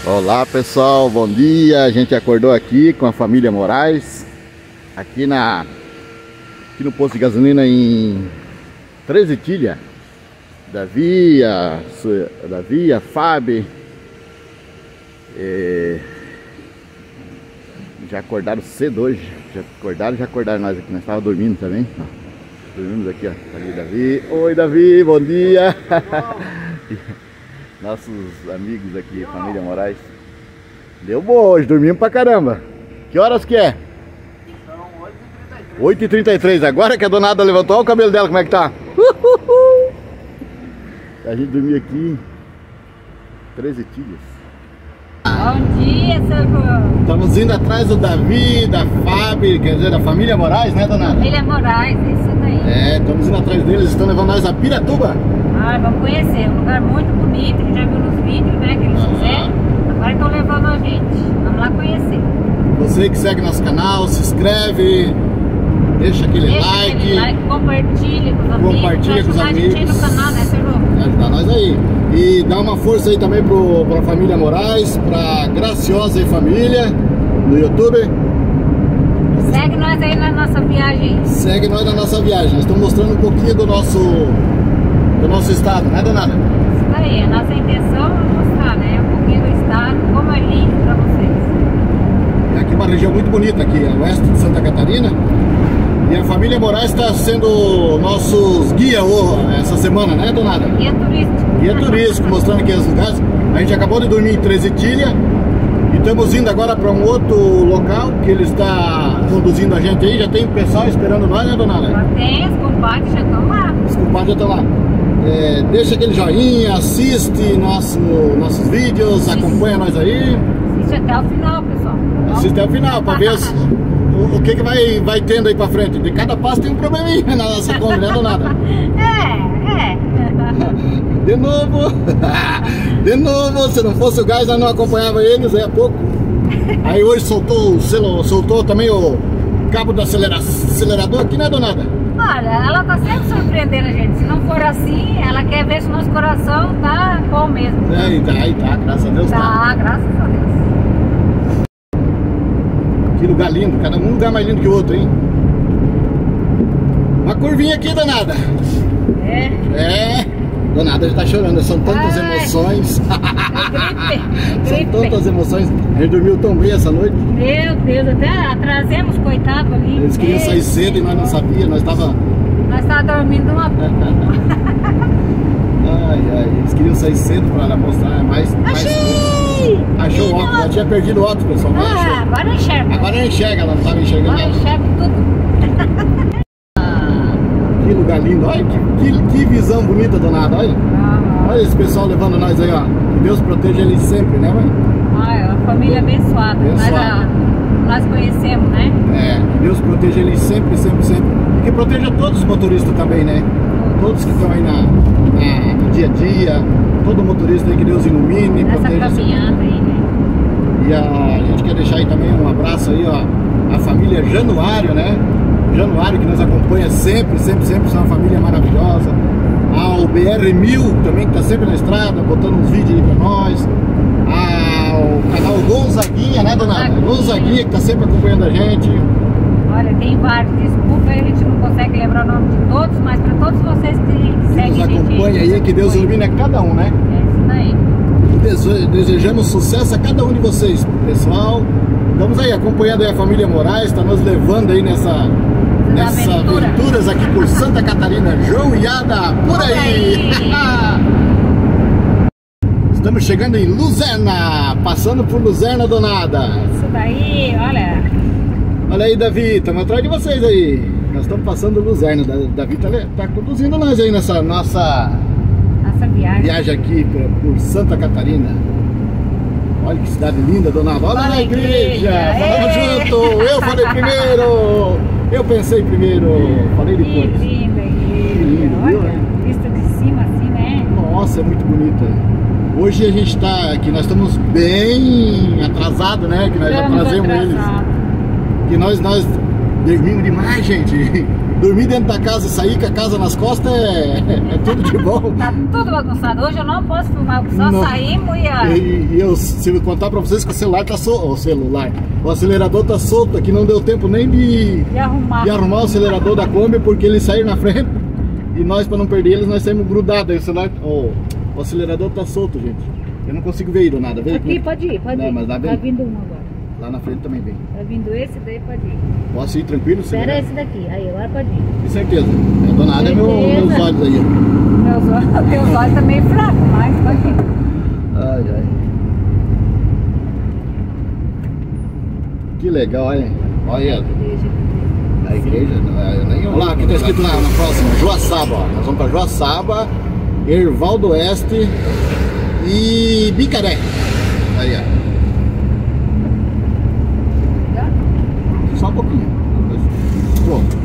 Olá pessoal, bom dia. A gente acordou aqui com a família Moraes aqui no posto de gasolina em Três Itilhas. Davi, a Fábio já acordaram cedo hoje. Já acordaram nós aqui. Nós estávamos dormindo também. Dormimos aqui, ó. Ali, Davi. Oi, Davi, bom dia. Nossos amigos aqui, família Moraes. Deu boa hoje, dormimos pra caramba. Que horas que é? São 8h33. Agora que a donada levantou, olha o cabelo dela como é que tá. A gente dormiu aqui em Três Itilhas. Bom dia, seu João. Estamos indo atrás do Davi, da Fábio, quer dizer, da família Moraes, né, donada? Família Moraes, isso daí. É, estamos indo atrás deles, estão levando nós a Piratuba. Ah, vamos conhecer, um lugar muito bonito, que já viu nos vídeos, né, que eles fizeram. Agora estão levando a gente, vamos lá conhecer. Você que segue nosso canal, se inscreve, deixa aquele like, compartilha com os amigos. Compartilha com os amigos. A gente no canal, né, seu João? Ajudar nós aí. E dá uma força aí também pra família Moraes, pra Graciosa e família no YouTube. Segue nós aí na nossa viagem. Segue nós na nossa viagem. Nós estamos mostrando um pouquinho do nosso estado, né, donada? Isso daí, a nossa intenção é mostrar, né, um pouquinho do estado, como é lindo pra vocês. É aqui uma região muito bonita, aqui, a oeste de Santa Catarina. E a família Moraes está sendo nossos guia essa semana, né, donada? Guia turístico. Guia turístico, mostrando aqui os lugares. A gente acabou de dormir em Três Itilhas e estamos indo agora para um outro local que ele está conduzindo a gente aí. Já tem o pessoal esperando nós, né, donada? Já tem, os compadres já estão lá. Os compadres já estão lá. Deixa aquele joinha, assiste nossos vídeos, acompanha nós aí. Assiste até o final, pessoal. Assiste até o final para ver o que vai tendo aí pra frente. De cada passo tem um probleminha na nossa conta, né, donada? De novo, se não fosse o gás, nós não acompanhava eles aí há pouco. Aí hoje soltou também o cabo do acelerador aqui, né, donada? Olha, ela tá sempre surpreendendo a gente. Se não for assim, ela quer ver se o nosso coração tá bom mesmo. Aí tá, graças a Deus tá. Graças a Deus. Que lugar lindo, cada um lugar mais lindo que o outro, hein? Uma curvinha aqui, donada. Donada já tá chorando, são tantas emoções. São tantas emoções. A gente dormiu tão bem essa noite. Meu Deus, até atrasemos, coitado ali. Eles queriam sair cedo e nós não sabíamos, nós tava dormindo numa boa. Eles queriam sair cedo pra mostrar mais. Achou o óculos, ela tinha perdido o óculos, pessoal. Agora enxerga. Agora enxerga, ela não estava enxergando. Agora enxerga tudo. Que lugar lindo, olha que visão bonita, donada, olha. Olha esse pessoal levando nós aí, ó. Que Deus proteja eles sempre, né, mãe? É uma família abençoada. Nós conhecemos, né? Que Deus proteja eles sempre, sempre, sempre. E que proteja todos os motoristas também, né? Todos que estão aí no dia a dia. Todo motorista aí, que Deus ilumine, nessa proteja. Caminhada aí, né? E a gente quer deixar aí também um abraço aí, ó. A família Januário, né? Januário, que nos acompanha sempre, sempre, sempre, são uma família maravilhosa. Ao BR1000 também, que tá sempre na estrada, botando uns vídeos aí pra nós. Ao canal Gonzaguinha, né, donada? Gonzaguinha, que tá sempre acompanhando a gente. Olha, tem vários, desculpa, a gente não consegue lembrar o nome de todos, mas para todos vocês que seguem a gente, acompanha aí, que Deus ilumine a cada um, né? Isso daí. Desejamos sucesso a cada um de vocês, pessoal. Estamos aí acompanhando aí a família Moraes, tá nos levando aí nessas aventuras aqui por Santa Catarina. João e Ada, por aí! Estamos chegando em Luzerna, passando por Luzerna, donada. Isso daí, olha. Olha aí, Davi, estamos atrás de vocês aí. Nós estamos passando Luzerna. Davi tá conduzindo nós aí nessa nossa viagem aqui por Santa Catarina. Olha que cidade linda, donada. Olha na igreja. Falamos junto. Eu falei primeiro. Eu pensei primeiro. Falei depois. Que linda igreja. Olha, vista de cima assim, né? Nossa, é muito bonita. Hoje a gente tá aqui, nós estamos bem atrasados, né? Que nós já trazemos eles. Que nós dormimos demais, gente. Dormir dentro da casa e sair com a casa nas costas é tudo de bom. Tá tudo bagunçado. Hoje eu não posso filmar, só saímos e eu, se eu contar pra vocês que o celular tá solto, o acelerador tá solto aqui, não deu tempo nem de arrumar o acelerador da Kombi, porque eles saíram na frente e nós, pra não perder eles, nós saímos grudados. Aí o celular, o acelerador tá solto, gente. Eu não consigo ver ele, nada. Vê aqui, pode ir. Mas lá vem. Tá vindo um agora. Lá na frente também vem. Tá vindo esse, daí pode ir. Posso ir tranquilo? Espera esse daqui, aí agora pode ir. Com certeza. A dona Ada é meus olhos aí. Teus olhos tá meio fraco, mas pode ir. Ai, ai. Que legal, hein? Olha. A igreja, eu nem olho. Lá, aqui tá escrito lá na próxima, Joaçaba, ó. Nós vamos pra Joaçaba, Erval do Oeste e Bicaré. Aí, ó. Só um pouquinho. Pronto.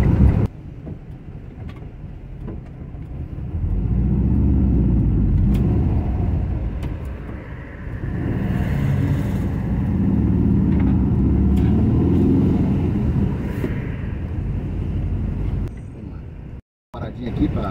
Paradinha aqui para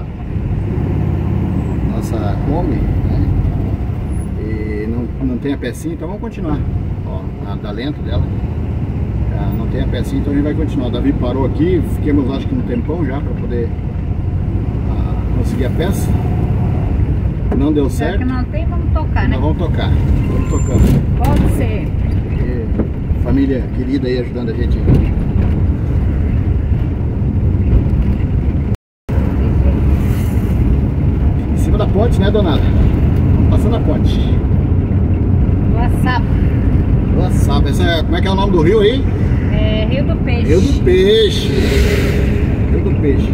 nossa Kombi, né? E não tem a pecinha, então vamos continuar. Ó, nada lento dela. Não tem a pecinha, então a gente vai continuar. O Davi parou aqui, fiquemos acho que um tempão já para poder conseguir a peça. Não deu certo. Que não tem, vamos tocar, né? Nós vamos tocar. Vamos tocando. Pode ser. E família querida aí ajudando a gente. Em cima da ponte, né, Donada? Vamos passando a ponte. Joaçaba. Joaçaba. Como é que é o nome do rio aí? É Rio do Peixe. Rio do Peixe. Rio do Peixe.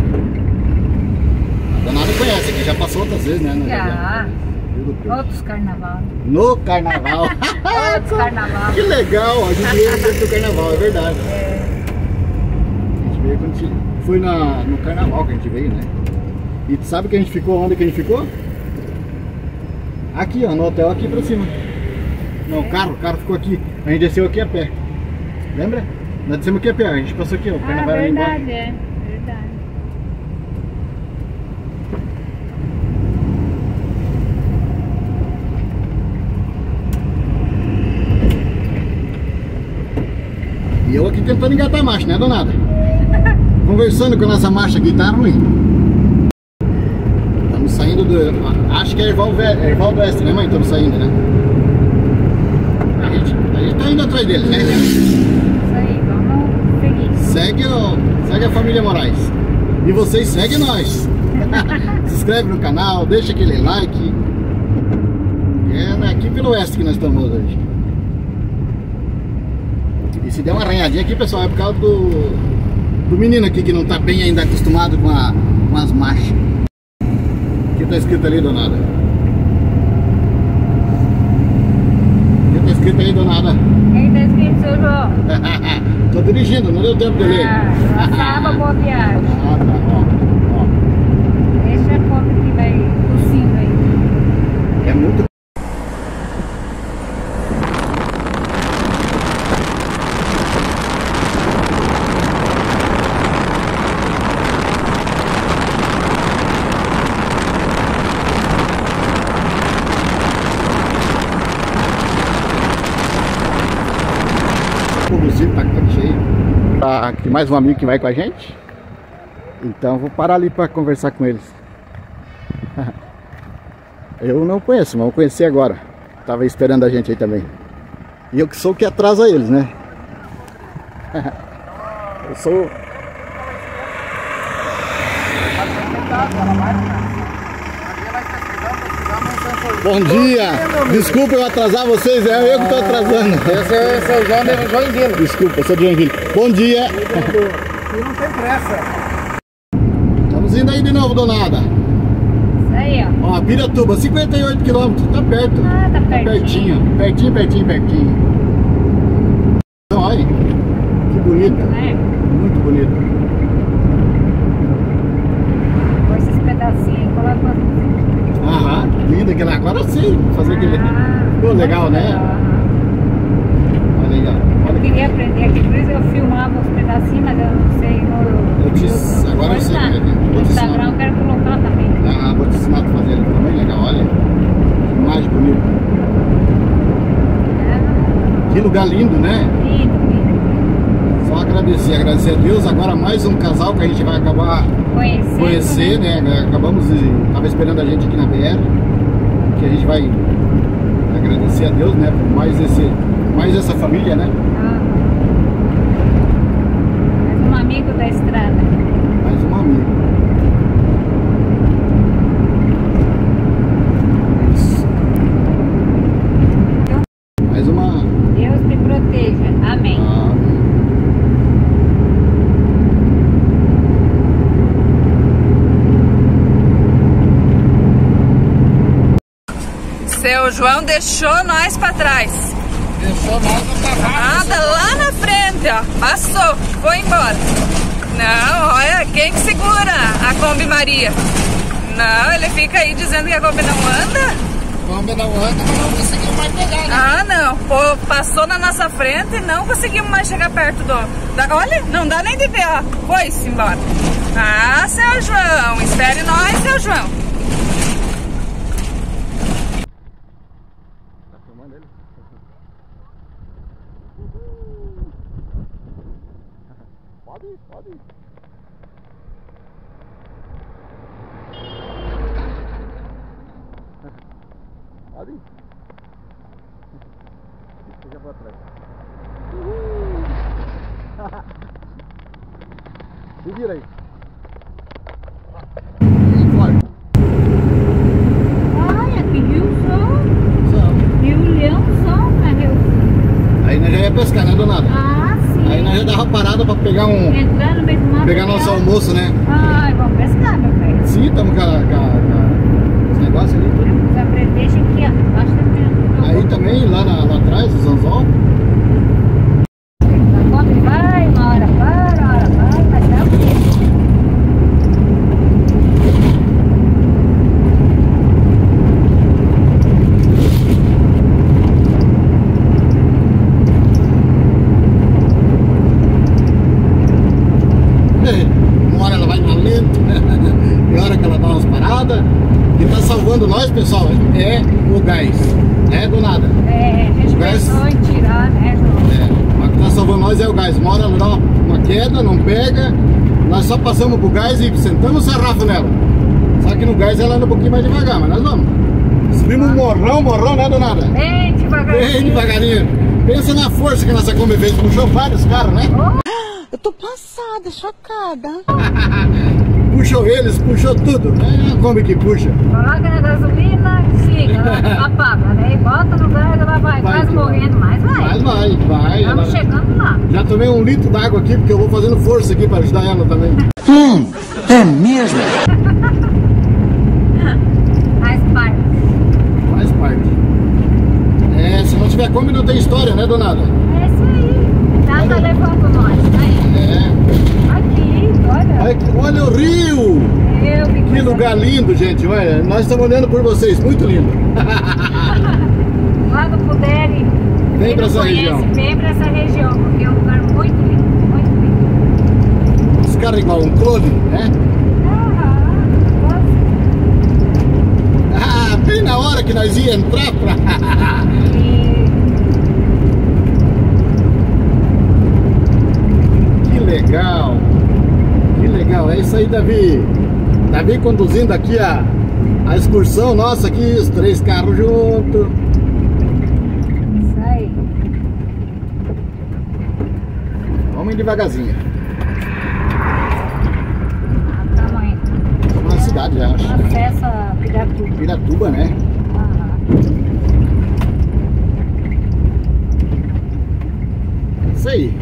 A Donada conhece aqui, já passou outras vezes, né? Já. Rio do Peixe. Outros carnaval. No carnaval. Outros carnaval. Que legal, a gente veio dentro do carnaval, é verdade. É. A gente veio quando foi no carnaval que a gente veio, né? E sabe que a gente ficou, onde que a gente ficou? Aqui, ó, no hotel aqui pra cima. Não, o carro ficou aqui. A gente desceu aqui a pé. Lembra? Nós descemos aqui a pé, a gente passou aqui, ó. O carnaval era embora. Verdade, é. Verdade. E eu aqui tentando engatar a marcha, né, Donada? Conversando com a nossa marcha aqui, tá ruim. Estamos saindo do... Acho que é Erval do Oeste, né, mãe? Estamos saindo, né? A gente tá indo atrás deles, né? Isso aí, vamos seguir. Segue a família Moraes. E vocês seguem nós. Se inscreve no canal, deixa aquele like. É aqui pelo Oeste que nós estamos hoje. E se der uma arranhadinha aqui, pessoal, é por causa do menino aqui que não tá bem ainda acostumado com as marchas. O que tá escrito ali, Donada? O que tá escrito aí, Donada? Quem tá escrito, seu João? Tô dirigindo, não deu tempo de ler. Joaçaba, boa viagem. Ah, tá, ó. Deixa a Kombi que vai tossindo aí. É muito... O combustível tá cheio. Aqui mais um amigo que vai com a gente. Então vou parar ali para conversar com eles. Eu não conheço, mas vou conhecer agora. Tava esperando a gente aí também. E eu que sou o que atrasa eles, né? Eu sou... Bom dia! Desculpa eu atrasar vocês, é eu que estou atrasando. Esse é o João de Joinville. Desculpa, eu sou de Joinville. Bom dia! E não tem pressa. Estamos indo aí de novo, Donada. Isso aí, ó. Ó, Piratuba, 58 quilômetros, tá perto. Ah, tá pertinho. Pertinho. Então, olha, que bonita. É. Muito bonita. Põe esses pedacinhos aí, coloca uma música. Aham, linda aquela. Agora sim, fazer aquele. Ficou legal, né? Olha aí, ó. Eu queria aprender aqui, por isso eu filmava os pedacinhos, mas eu não sei. Agora eu sei. No Instagram eu quero colocar também. Ah, vou te ensinar a fazer ele também, legal, olha. Mais bonito. Que lugar lindo, né? Lindo, lindo. Só agradecer a Deus. Agora mais um casal que a gente vai acabar conhecer, né? Acabamos de... Tava esperando a gente aqui na BR. Que a gente vai agradecer a Deus, né? Por mais essa família, né? Mais um amigo da estrada. Mais um amigo. Isso. Mais uma... Deus te proteja. Amém. Seu João deixou nós pra trás. Deixou nós no cavalo. Nada, lá na frente, ó. Passou, foi embora. Não, olha, quem que segura a Kombi Maria? Não, ele fica aí dizendo que a Kombi não anda. A Kombi não anda, mas não conseguimos mais pegar, né? Ah, não. Pô, passou na nossa frente e não conseguimos mais chegar perto olha, não dá nem de ver, ó. Foi-se embora. Ah, seu João, espere nós, seu João. Pode ir. Pode ir. Fica pra trás. Se vira aí. Olha, que rio Leãozão, né, rio? Aí nós já ia pescar, né, Donada? Ah, sim. Aí nós já dava parada pra pegar Entrar no meio do mar. pegar nosso almoço, né? Ai, vamos pescar, meu velho. Sim, estamos com os negócios ali. Vamos aprender aqui, ó. Acho que Aí também, lá atrás, os anzol. Quando vai, uma hora para, uma hora vai, mas dá o quê? Uma hora ela vai mais lento, e hora que ela dá umas paradas. E tá salvando nós, pessoal, é o gás, né, Donada? É, a gente pensou em tirar, né, João? Mas o que tá salvando nós é o gás. Uma hora ela dá uma queda, não pega, nós só passamos pro gás e sentamos o sarrafo nela. Só que no gás ela anda um pouquinho mais devagar, mas nós vamos. Subimos um morrão, né, Donada? Bem devagarinho. Bem devagarinho. Pensa na força que a nossa Kombi fez, puxou vários carros, né? Eu tô passada, chocada. Puxou eles, puxou tudo. É a Kombi que puxa. Coloca na gasolina, siga, ela apaga, né? E bota no gás, ela vai quase morrendo, mas vai. Mas vai. Estamos chegando lá. Já tomei 1 litro d'água aqui, porque eu vou fazendo força aqui para ajudar ela também. É mesmo? Faz parte. Faz parte. É, se não tiver Kombi não tem história, né, Donada? É isso aí. Tá levando nós, né? Aqui, olha. Olha o rio! Que lugar lindo, gente. Olha, nós estamos olhando por vocês. Muito lindo. Quando puderem, vem pra essa região. Vem pra essa região, porque é um lugar muito lindo, muito lindo. Esse cara é igual um clone, né? Ah, bem na hora que nós ia entrar pra... Que legal. Que legal. É isso aí, Davi. Davi conduzindo aqui a excursão nossa aqui, os 3 carros juntos. Isso aí. Vamos devagarzinho. Estamos indo. Estamos na cidade já, acho. Acesso a Piratuba. Piratuba, né? Isso aí.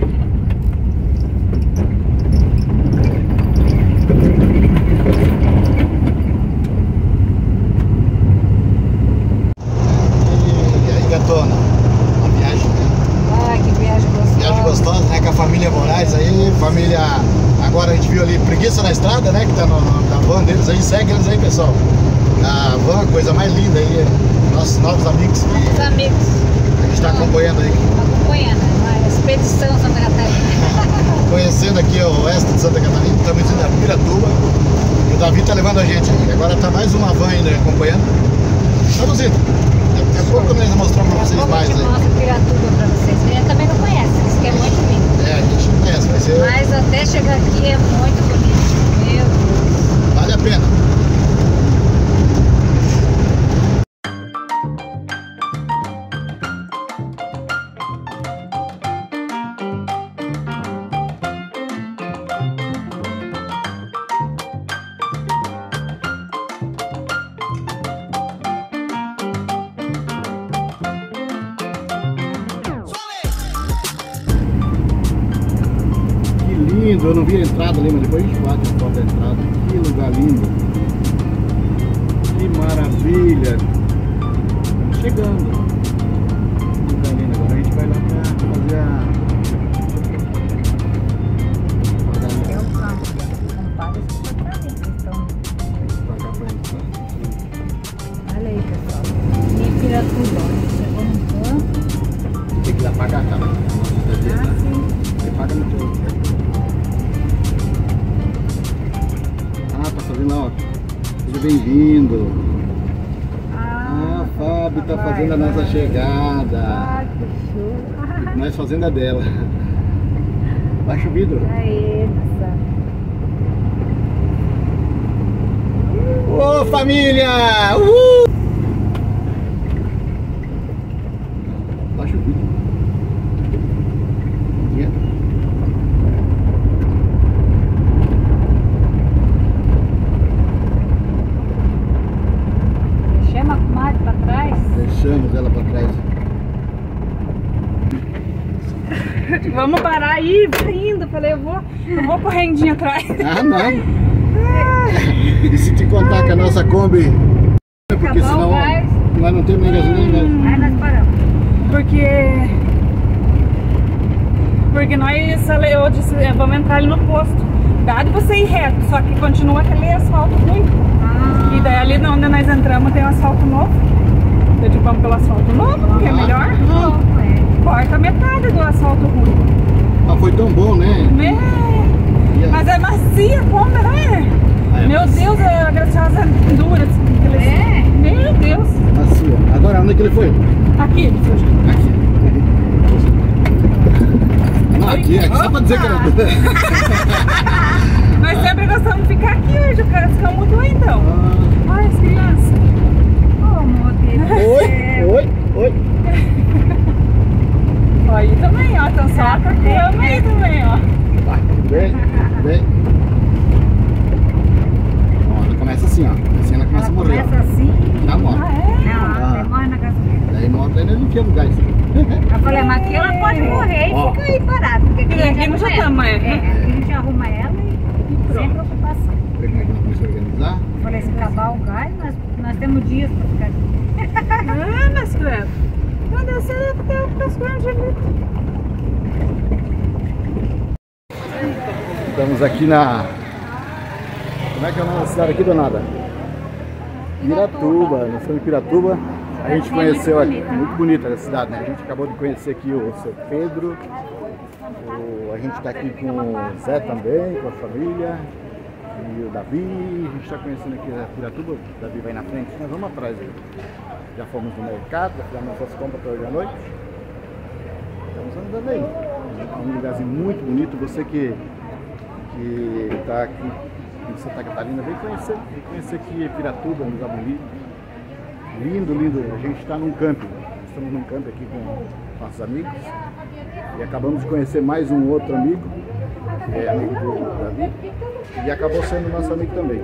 E aí, gatona? Uma viagem, né? Ah, que viagem gostosa. Viagem gostosa, né? Com a família Moraes aí, família... Agora a gente viu ali Preguiça na Estrada, né? Que tá na van deles aí, segue eles aí, pessoal. Na van, coisa mais linda aí, nossos novos amigos que Os amigos. a gente tá acompanhando aí. Acompanhando, a expedição Santa Catarina. conhecendo aqui o oeste de Santa Catarina, estamos indo a Piratuba. E o Davi tá levando a gente aí. Agora tá mais uma van ainda acompanhando. Estamos indo. Daqui a pouco nós mostramos pra vocês mais aí. Mostra Piratuba pra vocês verem. Eu também não conheço, isso que é muito lindo. É, a gente não conhece, vai ser... Mas até chegar aqui é muito bonito. Meu Deus. Vale a pena. Lindo, eu não vi a entrada ali, mas depois a gente bate a foto da entrada. Que lugar lindo. Que maravilha. Estamos chegando. Que lugar lindo. Agora a gente vai lá pra fazer a... É um campo. Compadre, isso tá ali, então. Olha aí, pessoal. E Piratuba, chegou no campo. Tem que ir lá pagar, tá? Ah, sim. Você paga no teu. Tá fazendo, ó. Seja bem-vindo. Ah, a Fábio tá fazendo a nossa chegada. Ah, que show. Nós fazendo a dela. Baixa o vidro. Aí, Ô, família! Uhul! Baixa o vidro. Chama a comadre pra trás. Deixamos ela pra trás. Vamos parar aí, vai indo. Falei, eu vou correndinho atrás. Ah, não. E se te contar que a nossa Kombi... Porque senão nós não temos nem gasolina. Aí nós paramos. Porque eu disse, vamos entrar ali no posto. Dá de você ir reto, só que continua aquele asfalto ruim. E daí ali onde nós entramos tem um asfalto novo. Eu digo, vamos pelo asfalto novo, que é melhor. Corta metade do asfalto ruim. Ah, foi tão bom, né? Mas é macia, como, né? Meu Deus, a graciosa dura. Meu Deus. Macia. Agora, onde é que ele foi? Aqui. Aqui só pra dizer que era... Nós sempre gostamos de ficar aqui hoje, o cara fica muito aí então. Ai, as crianças. Oh, meu Deus. Oi. Aí também, ó, então só calculando aí também, ó. Vai, vem. Ó, ela começa assim, ó. Assim ela começa a morrer. Começa assim. Já morre. Ela morre na gasolina. Daí morre, nós não enfiamos gás. Eu falei, mas aqui ela pode morrer e fica aí parada. Porque aqui Aqui não já estamos, aqui a gente arruma ela e sem preocupação. Ver como é que nós vamos se organizar. Eu falei, se acabar o gás, nós temos dias pra ficar aqui. Ah, mas credo. Não deve ser até o pescoço ali. Estamos aqui na... Como é que é o nome da cidade aqui, Donada? Piratuba. Nós estamos em Piratuba. A gente conheceu aqui, muito bonita a cidade, né? A gente acabou de conhecer aqui o seu Pedro. A gente está aqui com o Zé também, com a família. E o Davi. A gente está conhecendo aqui a Piratuba. O Davi vai na frente, nós vamos atrás aí. Já fomos no mercado, já fizemos nossas compras para hoje à noite. Estamos andando aí. É um lugarzinho muito bonito. Você que está aqui em Santa Catarina, vem conhecer aqui Piratuba, um lugar bonito. Lindo. A gente está num camping. Estamos num camping aqui com nossos amigos. E acabamos de conhecer mais um outro amigo, que é amigo do Davi. E acabou sendo nosso amigo também.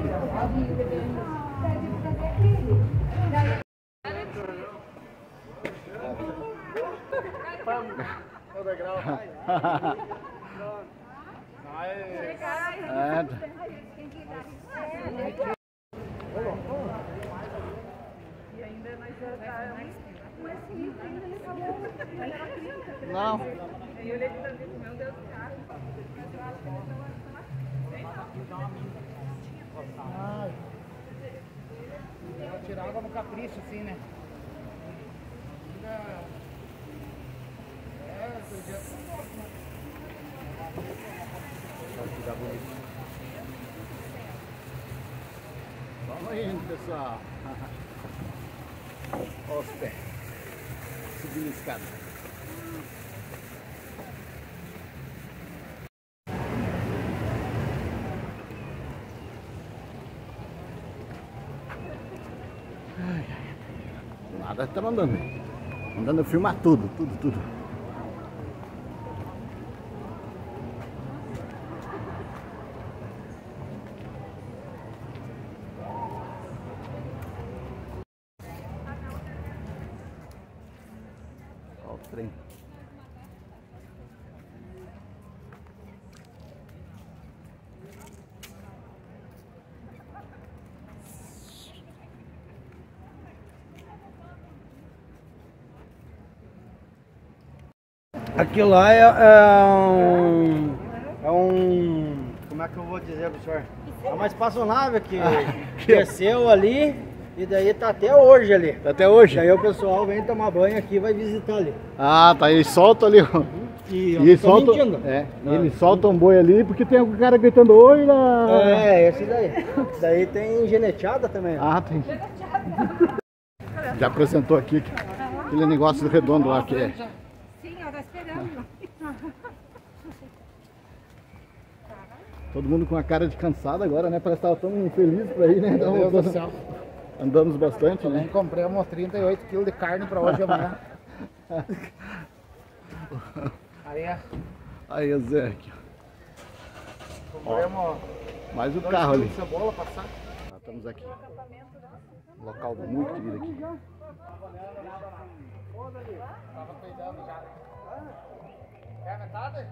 Não. Tirar água no capricho, assim, né? indo, pessoal. Olha os pés. Subindo a escada. Nada tá mandando. Mandando filmar tudo. Olha o trem. Aquilo lá como é que eu vou dizer pro senhor? É uma espaçonave que desceu ali e daí tá até hoje ali. Até hoje? Daí o pessoal vem tomar banho aqui e vai visitar ali. Ah, tá, eles soltam ali, ó. E eles soltam, eles soltam um boi ali porque tem um cara gritando oi lá. É, esse daí. Daí tem geneteada também. Ah, tem. Já apresentou aqui aquele negócio redondo lá que é. Sim, eu tô esperando. Todo mundo com a cara de cansado agora, né? Parece que tava tão feliz pra ir, né? Então, Meu Deus do céu. Andamos bastante, né? Compramos 38 kg de carne pra hoje e amanhã. Aí, o Zé aqui. Compramos Mais o carro ali. cebola passar. Nós estamos aqui. Um local muito querido aqui. Tava cuidando já. Quer a metade?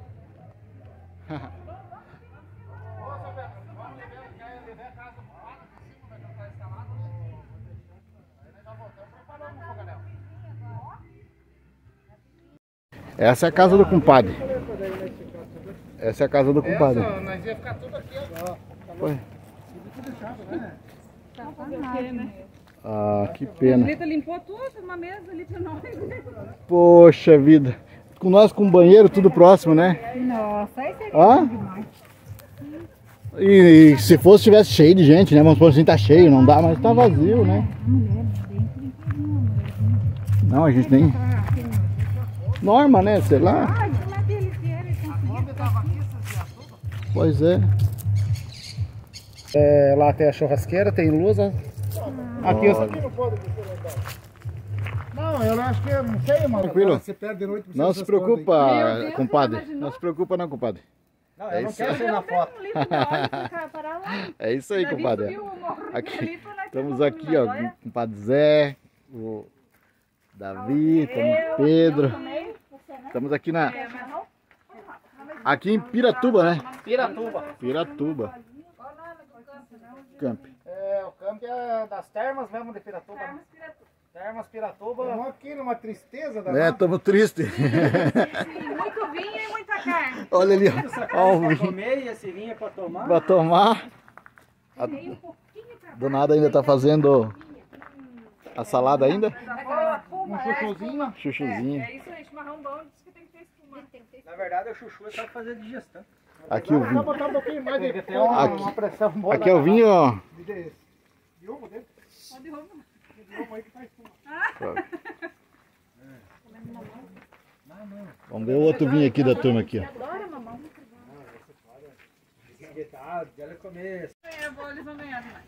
Essa é a casa do compadre. Essa é a casa do compadre. Nós ia ficar tudo aqui, ó. Foi. Né? Ah, que pena. Ele limpou tudo, uma mesa ali pra nós. Poxa vida. Com nós com banheiro, tudo próximo, né? Nossa, aí seria Hã? demais. E se fosse, tivesse cheio de gente, né? Vamos supor assim, tá cheio, não dá, mas tá vazio, né? Não, a gente nem... Norma, né? Sei lá. Pois é. Lá tem a churrasqueira, tem luz. Ó. Aqui eu Não, eu acho que não sei, mano. Tranquilo. Você perde de noite. Não se preocupa, compadre. Não se preocupa não, compadre. Não, eu não quero sair na foto. É isso aí, compadre. Aqui, estamos aqui, ó, com o compadre Zé, o Davi, com o Pedro. Estamos aqui aqui em Piratuba, né? Piratuba. Camp. O campo é das termas mesmo de Piratuba. Termas Piratuba. Estamos aqui numa tristeza da Estamos tristes. Muito vinho e muita carne. Olha ali, ó. Ó, o Pra vinho comer e esse vinho é pra tomar. pra tomar. Do nada ainda tá fazendo a salada ainda. Um chuchuzinho. Chuchuzinho. É isso aí, chimarrão bom, diz que tem que ter espuma. Na verdade, o chuchu é só fazer digestão. Aqui o Vou vinho. botar um pouquinho mais de Aqui- pressão boa. Aqui é o vinho, ó. De ovo dele. Pode roubar. De ovo aí que faz espuma. Vamos ver o outro vinho aqui da turma aqui, ó. Ela comer. Eu vou, eles vão ganhar demais.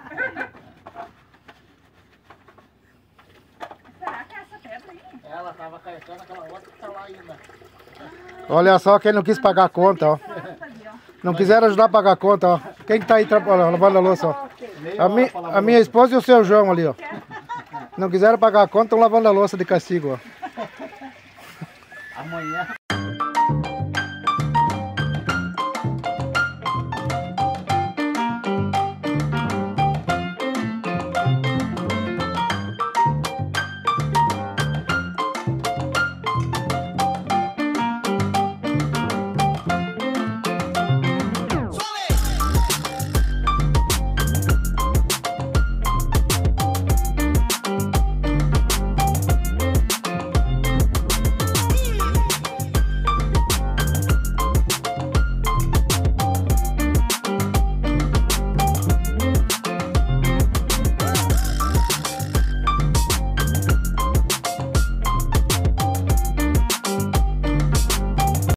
Será que é essa pedra aí? Ela tava carregando aquela outra que tá lá ainda. Olha só quem não quis pagar a conta, ó. Não quiseram ajudar a pagar a conta, ó. Quem que tá aí lavando a louça, ó. A minha esposa e o seu João ali, ó. Não quiseram pagar a conta, estão lavando a louça de castigo, ó. Amanhã.